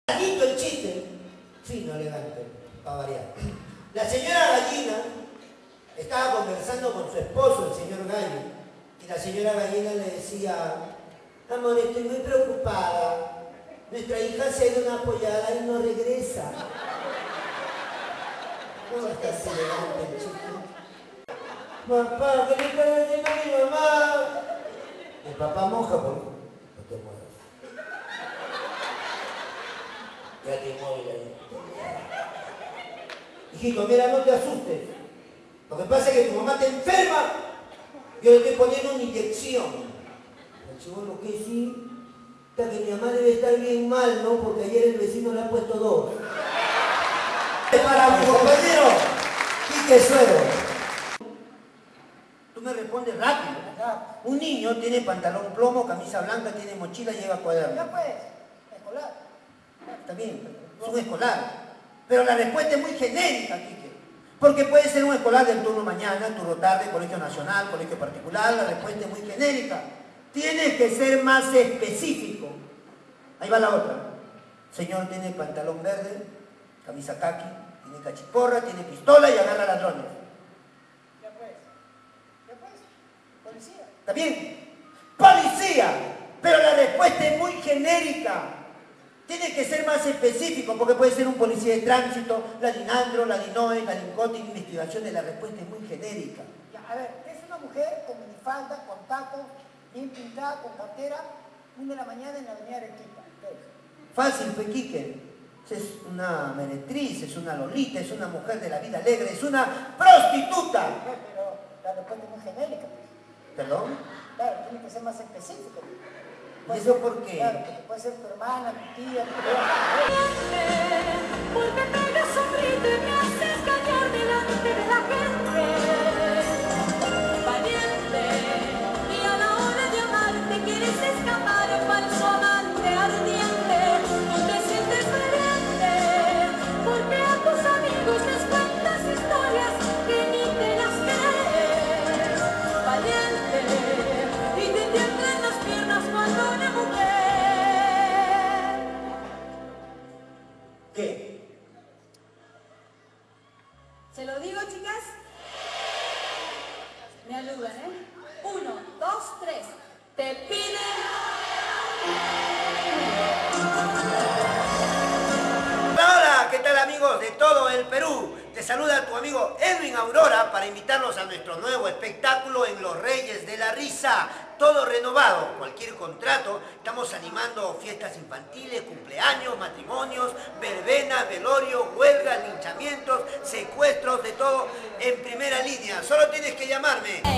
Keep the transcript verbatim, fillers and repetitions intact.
Listo el chiste. Fino, elegante, para variar. La señora Gallina estaba conversando con su esposo, el señor Gallo, y la señora Gallina le decía: amor, estoy muy preocupada. Nuestra hija se ha ido una apoyada y no regresa. ¿Cómo está elegante el chiste? Papá, ¿qué le está diciendo a mi mamá? El papá moja, por no te muevas. Ya te mueves ahí. Hijito, mira, no te asustes. Lo que pasa es que tu mamá te enferma. Yo le estoy poniendo una inyección. El chico, lo que sí, está que mi mamá debe estar bien mal, ¿no? Porque ayer el vecino le ha puesto dos. Para mi compañero, Quique Suero. Tú me respondes rápido. Un niño tiene pantalón plomo, camisa blanca, tiene mochila y lleva cuaderno. Ya pues, escolar. Está bien, es un escolar. Pero la respuesta es muy genérica, Quique. Porque puede ser un escolar del turno mañana, turno tarde, colegio nacional, colegio particular. La respuesta es muy genérica. Tienes que ser más específico. Ahí va la otra. Señor tiene pantalón verde, camisa caqui, tiene cachiporra, tiene pistola y agarra ladrones. Ya pues, ya pues, policía. ¿Está bien? ¡Policía! Pero la respuesta es muy genérica. Tiene que ser más específico, porque puede ser un policía de tránsito, la DINANDRO, la DINOE, la DINCOTE, investigaciones. La respuesta es muy genérica. Ya, a ver, es una mujer con minifalda, con tacos, bien pintada, con cartera, una de la mañana en la avenida Arequipa. Fácil, Pequique. Es una meretriz, es una lolita, es una mujer de la vida alegre, es una prostituta. Pero la respuesta es muy genérica. ¿Perdón? Claro, tiene que ser más específico. ¿Y eso por qué? Claro, porque puede ser tu hermana, tu tía, tu tía. Porque pegas sonrito y me haces callar delante de la gente. Valiente, y a la hora de amarte quieres escapar, falso amante ardiente. Tú te sientes valiente, porque a tus amigos les cuentas historias que ni te las crees. Valiente, y te tiemblan las piernas cuando una mujer. ¿Qué? ¿Se lo digo, chicas? Me ayudan, ¿eh? Uno, dos, tres. Te piden... Hola, ¿qué tal, amigos de todo el Perú? Te saluda tu amigo Edwin Aurora para invitarlos a nuestro nuevo espectáculo en Los Reyes de la Risa. Todo renovado, cualquier contrato. Estamos animando fiestas infantiles, cumpleaños, matrimonios, verbenas, velorio, huelgas, linchamientos, secuestros, de todo en primera línea. Solo tienes que llamarme.